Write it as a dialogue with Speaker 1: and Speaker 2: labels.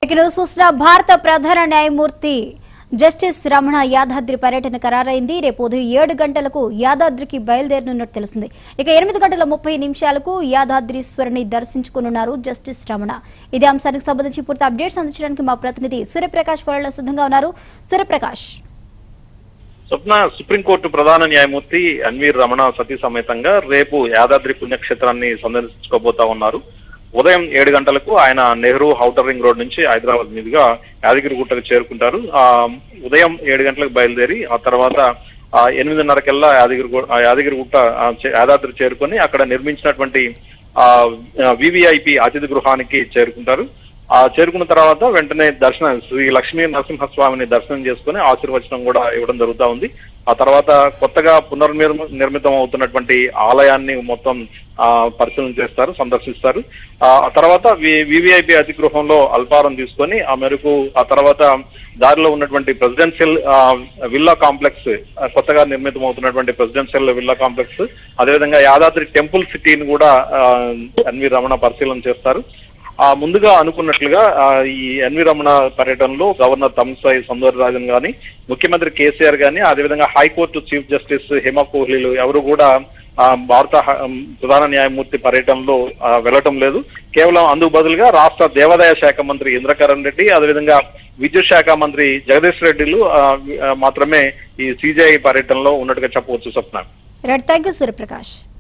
Speaker 1: చూసిన భారత ప్రధాన న్యాయమూర్తి జస్టిస్ రమణ యాదాద్రి పర్యటన ఖరారైంది. రేపు ఉదయం 7 గంటలకు యాదాద్రికి బయలుదేరనున్నట్టు తెలుస్తుంది. ఇక 8:30 యాదాద్రీశ్వరుని దర్శించుకోనున్నారు జస్టిస్ రమణ. ఇదే అంశానికి సంబంధించి పూర్తి అప్డేట్స్ అందించడానికి మా ప్రతినిధి సూర్యప్రకాష్ ఫోన్లో సిద్ధంగా ఉన్నారు. సూర్యప్రకాష్.
Speaker 2: స్వప్న, సుప్రీంకోర్టు ప్రధాన న్యాయమూర్తి ఎన్వీ రమణ సతీ సమేతంగా రేపు యాదాద్రి పుణ్యక్షేత్రాన్ని సందర్శించుకోబోతా ఉన్నారు. ఉదయం 7 గంటలకు ఆయన నెహ్రూ ఔటర్ రింగ్ రోడ్ నుంచి హైదరాబాద్ మీదుగా యాదగిరిగుట్టకు చేరుకుంటారు. ఉదయం 7 గంటలకు బయలుదేరి ఆ తర్వాత 8:30 యాదగిరిగుట్ట యాదాద్రి చేరుకొని అక్కడ నిర్మించినటువంటి వివిఐపి అతిథి గృహానికి చేరుకుంటారు. చేరుకున్న తర్వాత వెంటనే దర్శనం శ్రీ లక్ష్మీ నరసింహస్వామిని దర్శనం చేసుకుని ఆశీర్వచనం కూడా ఇవ్వడం జరుగుతా ఉంది. ఆ తర్వాత కొత్తగా పునర్నిర్మితం అవుతున్నటువంటి ఆలయాన్ని మొత్తం పరిశీలన చేస్తారు, సందర్శిస్తారు. ఆ తర్వాత వివిఐపి అతిథి గృహంలో అల్పారం తీసుకొని ఆ మేరకు ఆ తర్వాత దారిలో ఉన్నటువంటి ప్రెసిడెన్షియల్ విల్లా కాంప్లెక్స్, కొత్తగా నిర్మితం అవుతున్నటువంటి ప్రెసిడెన్షియల్ విల్లా కాంప్లెక్స్, అదేవిధంగా యాదాద్రి టెంపుల్ సిటీని కూడా ఎన్వీ రమణ పరిశీలన చేస్తారు. ముందుగా అనుకున్నట్లుగా ఈ ఎన్వీ రమణ పర్యటనలో గవర్నర్ తమిళిసై సౌందరరాజన్ గాని, ముఖ్యమంత్రి కేసీఆర్ గాని, అదేవిధంగా హైకోర్టు చీఫ్ జస్టిస్ హేమ కోహ్లీలు ఎవరు కూడా భారత ప్రధాన న్యాయమూర్తి పర్యటనలో వెళ్లటం లేదు. కేవలం అందుకు బదులుగా రాష్ట్ర దేవాదాయ శాఖ మంత్రి ఇంద్రకరణ్ రెడ్డి, అదేవిధంగా విద్యుత్ శాఖ మంత్రి జగదీష్ రెడ్డిలు మాత్రమే ఈ సిజేఐ పర్యటనలో ఉన్నట్టుగా చెప్పవచ్చు. స్వప్న.
Speaker 1: థాంక్యూ సూర్యప్రకాష్.